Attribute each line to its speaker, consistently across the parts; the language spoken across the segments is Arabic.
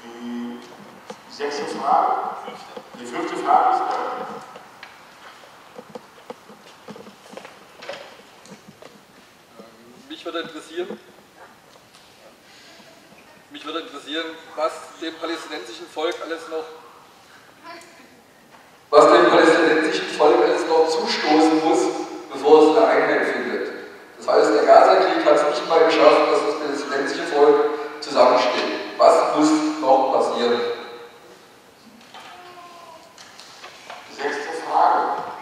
Speaker 1: Die 6. Frage. Die 5. Frage ist
Speaker 2: Mich würde interessieren, was dem palästinensischen Volk alles noch zustoßen muss, bevor es eine Einheit findet. Das heißt, der Gaza-Krieg hat es nicht mal geschafft, dass das palästinensische Volk zusammensteht. Was muss noch passieren?
Speaker 1: die 6. Frage.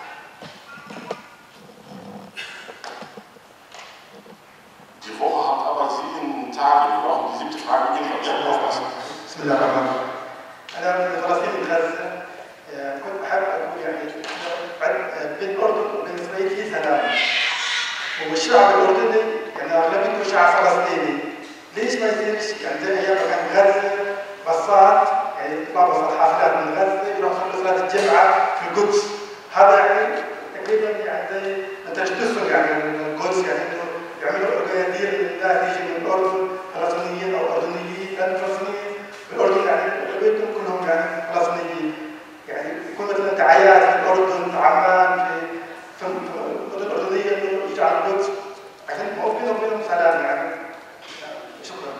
Speaker 1: Die Woche hat aber 7 Tage. Wir brauchen die 7. Frage nicht aufpassen.
Speaker 3: بسم الله الرحمن الرحيم. أنا من فلسطين غزة كنت حابب أقول يعني بين الأردن وبين إسرائيل في سلام. والشعب الأردني يعني أغلبيته شعب فلسطيني. ليش ما يصيرش يعني زي أيام كان غزة بساط يعني يطلع بساط حافلات من غزة يروح يصلوا صلاة الجمعة في القدس. هذا يعني تقريبا يعني زي تجسس يعني من القدس يعني إنه يعملوا قيادير لله تيجي من الأردن فلسطينيين أو أردنيين لأن الفلسطينيين في الأردن يعني أغلبيتهم كلهم يعني فلسطينيين. يعني يكون مثلا دعايات في الأردن عمان في المدن الأردنية إنه يجي على القدس عشان يبقوا بينهم وبينهم سلام يعني. شكرا.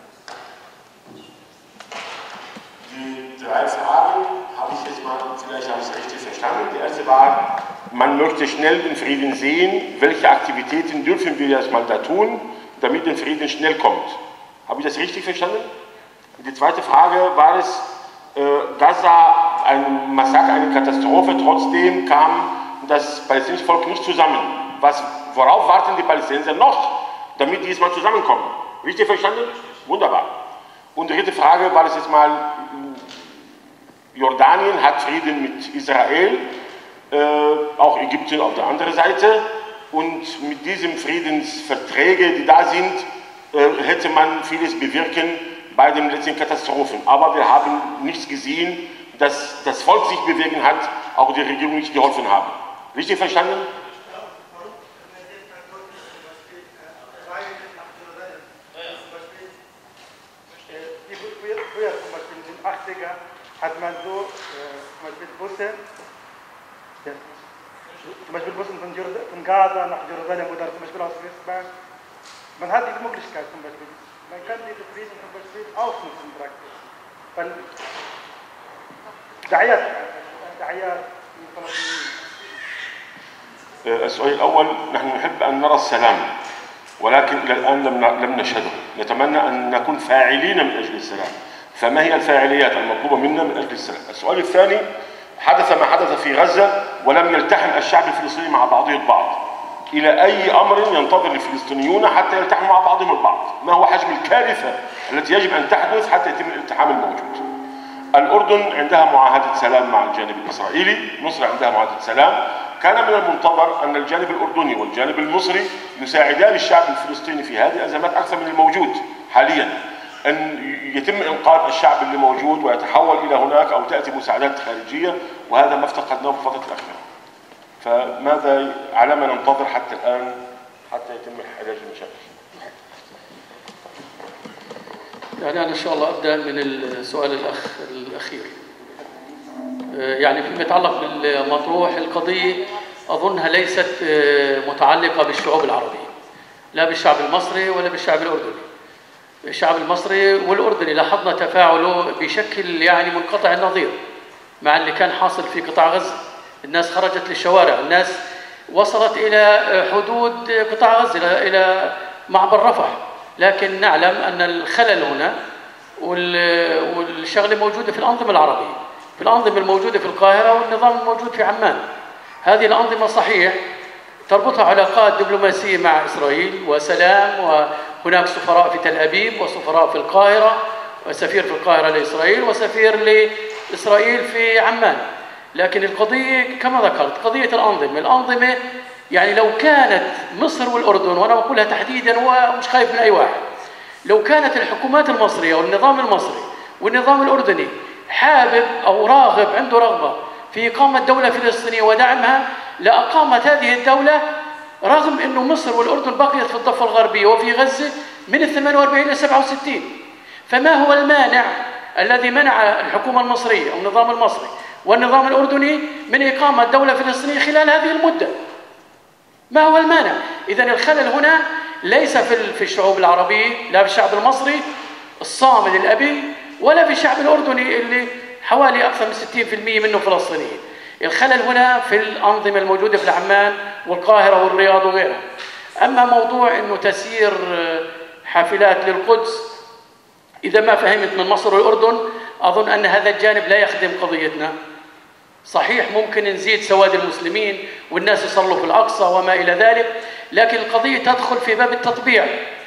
Speaker 1: Die 3 Fragen habe ich jetzt mal, vielleicht habe ich es richtig verstanden. Die erste war, man möchte schnell den Frieden sehen. Welche Aktivitäten dürfen wir erstmal da tun, damit der Frieden schnell kommt? Habe ich das richtig verstanden? Und die zweite Frage war es, Gaza, ein Massaker, eine Katastrophe, trotzdem kam das palästinensische Volk nicht zusammen. Worauf warten die Palästinenser noch, damit die diesmal zusammenkommen? Richtig verstanden? Wunderbar. Und die dritte Frage war es jetzt mal, Jordanien hat Frieden mit Israel, auch Ägypten auf der anderen Seite. Und mit diesen Friedensverträgen, die da sind, hätte man vieles bewirken bei den letzten Katastrophen. Aber wir haben nichts gesehen, dass das Volk sich bewegen hat, auch die Regierung nicht geholfen hat. Richtig verstanden?
Speaker 3: Hat man so zum Beispiel Busse, zum Beispiel Bussen von Gaza nach Jerusalem oder zum Beispiel aus Westbank. Man hat diese Möglichkeit zum Beispiel. Man kann diese Frieden zum Beispiel ausnutzen praktisch. Weil دعايات
Speaker 1: السؤال الأول، نحن نحب أن نرى السلام ولكن إلى الآن لم نشهده. نتمنى أن نكون فاعلين من أجل السلام. فما هي الفاعليات المطلوبة منا من أجل السلام؟ السؤال الثاني، حدث ما حدث في غزة ولم يلتحم الشعب الفلسطيني مع بعضه البعض. إلى أي أمر ينتظر الفلسطينيون حتى يلتحموا مع بعضهم البعض؟ ما هو حجم الكارثة التي يجب أن تحدث حتى يتم الالتحام الموجود؟ الأردن عندها معاهدة سلام مع الجانب الإسرائيلي، مصر عندها معاهدة سلام. كان من المنتظر أن الجانب الأردني والجانب المصري يساعدان الشعب الفلسطيني في هذه الأزمات أكثر من الموجود حاليا. أن يتم إنقاذ الشعب اللي موجود ويتحول إلى هناك أو تأتي مساعدات خارجية، وهذا ما افتقدناه في الفترة الأخيرة. فماذا على ما ننتظر حتى الآن حتى يتم علاج المشاكل؟
Speaker 4: يعني أنا إن شاء الله أبدأ من السؤال الأخير. يعني فيما يتعلق بالمطروح، القضية أظنها ليست متعلقة بالشعوب العربية، لا بالشعب المصري ولا بالشعب الأردني. الشعب المصري والأردني لاحظنا تفاعله بشكل يعني منقطع النظير مع اللي كان حاصل في قطاع غزة. الناس خرجت للشوارع، الناس وصلت إلى حدود قطاع غزة، إلى معبر رفح. لكن نعلم أن الخلل هنا والشغلة موجودة في الأنظمة العربية، في الأنظمة الموجودة في القاهرة والنظام الموجود في عمان. هذه الأنظمة صحيح تربطها علاقات دبلوماسية مع إسرائيل وسلام، وهناك سفراء في تل أبيب وسفراء في القاهرة، وسفير في القاهرة لإسرائيل وسفير لإسرائيل في عمان. لكن القضية كما ذكرت قضية الأنظمة يعني لو كانت مصر والأردن، وأنا بقولها تحديداً ومش خايف من أي واحد، لو كانت الحكومات المصرية والنظام المصري والنظام الأردني حابب أو راغب، عنده رغبة في إقامة دولة فلسطينية ودعمها، لأقامت هذه الدولة، رغم أنه مصر والأردن بقيت في الضفة الغربية وفي غزة من 48 إلى 67. فما هو المانع الذي منع الحكومة المصرية أو النظام المصري والنظام الأردني من إقامة دولة فلسطينية خلال هذه المدة؟ ما هو المانع؟ إذن الخلل هنا ليس في الشعوب العربية، لا في الشعب المصري الصامد الأبي ولا في الشعب الأردني اللي حوالي أكثر من 60% منه فلسطينيين. الخلل هنا في الأنظمة الموجودة في عمان والقاهرة والرياض وغيرها. أما موضوع أنه تسيير حافلات للقدس، إذا ما فهمت من مصر والأردن أظن أن هذا الجانب لا يخدم قضيتنا. صحيح ممكن نزيد سواد المسلمين والناس يصلوا في الأقصى وما إلى ذلك، لكن القضية تدخل في باب التطبيع.